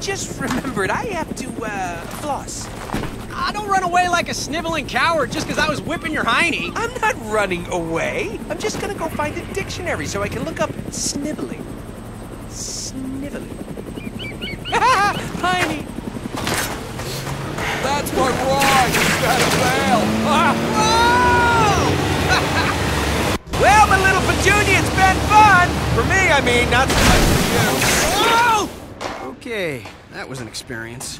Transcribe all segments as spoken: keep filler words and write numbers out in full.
just remembered I have to, uh, floss. Ah, don't run away like a sniveling coward just because I was whipping your hiney. I'm not running away. I'm just gonna go find a dictionary so I can look up sniveling. Sniveling. Hiney. That's my ride. You gotta bail. Ah. Well, my little Petunia, it's been fun! For me, I mean, not so much for you. Oh! Okay, that was an experience.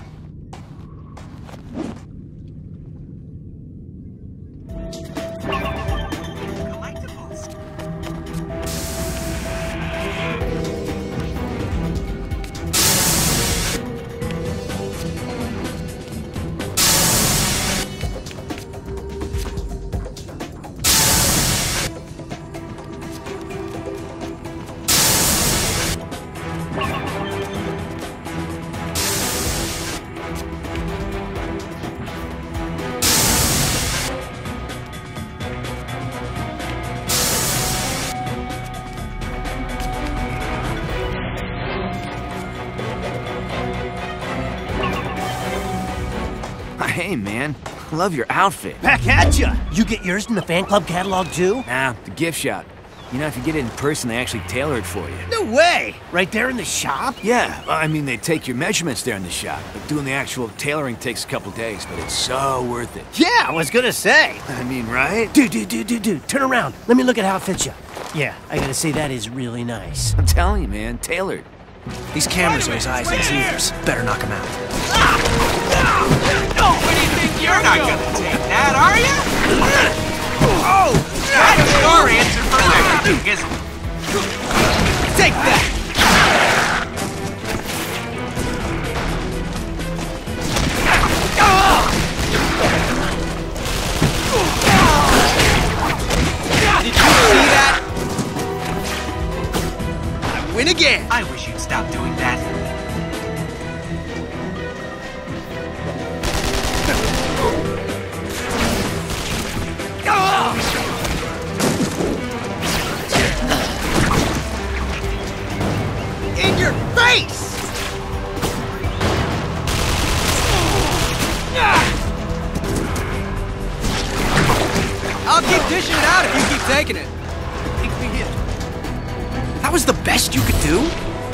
Hey, man. Love your outfit. Back at ya! You get yours in the fan club catalog, too? Nah, the gift shop. You know, if you get it in person, they actually tailor it for you. No way! Right there in the shop? Yeah, I mean, they take your measurements there in the shop. But doing the actual tailoring takes a couple days, but it's so worth it. Yeah, I was gonna say. I mean, right? Dude, dude, dude, dude, dude, turn around. Let me look at how it fits you. Yeah, I gotta say, that is really nice. I'm telling you, man, tailored. These cameras are his eyes and his ears. Better knock him out. What do you think? You're not gonna take that, are you? Oh! That's your answer for everything, isn't it? Take that! Did you see that? I win again! I wish you'd stop doing that. In your face! I'll keep dishing it out if you keep taking it. Think we hit. That was the best you could do?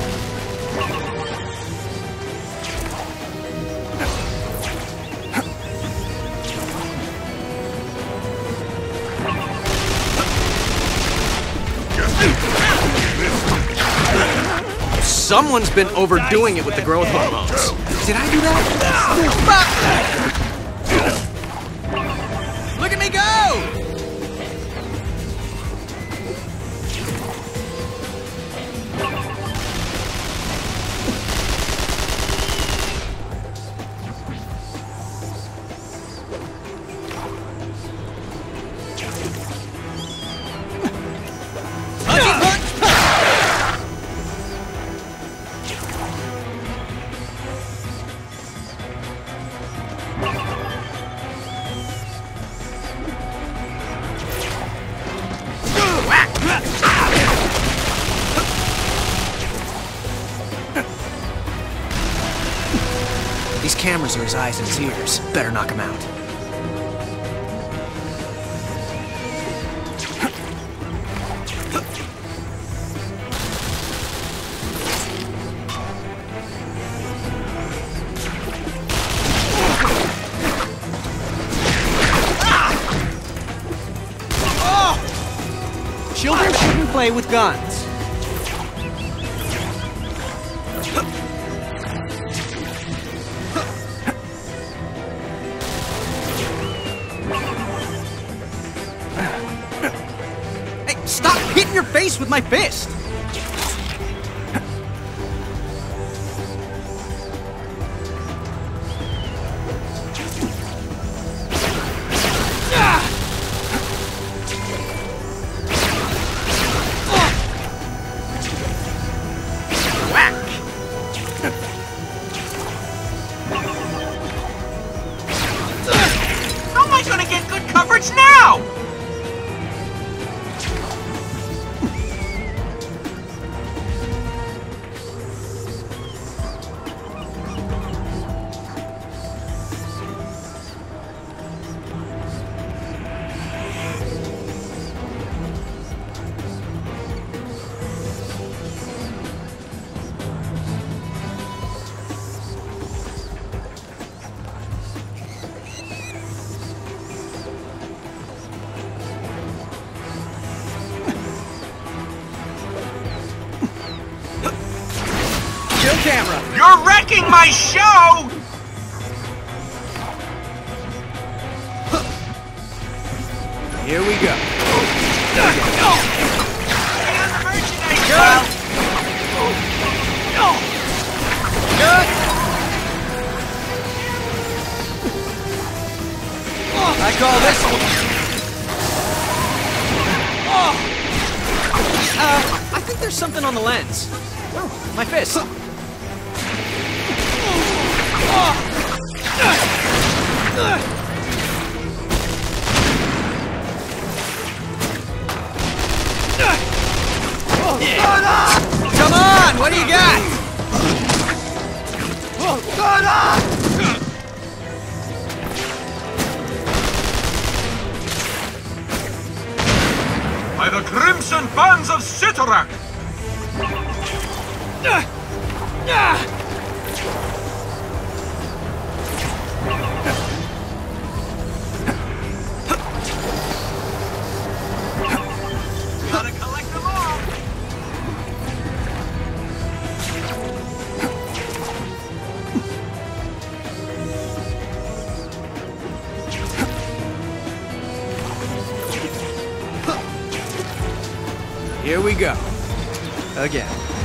Someone's been overdoing it with the growth hormones. Did I do that? Look at me go! These cameras are his eyes and his ears. Better knock him out. Oh! Children shouldn't play with guns. Stop hitting your face with my fist! How am I gonna get good coverage now? camera! You're wrecking my show! Here we go. Good. Good! I call this one. Uh, I think there's something on the lens. Oh, my fist. Come on, what do you got? By the crimson bands of Sitarak! Gotta collect them all! Here we go. Again.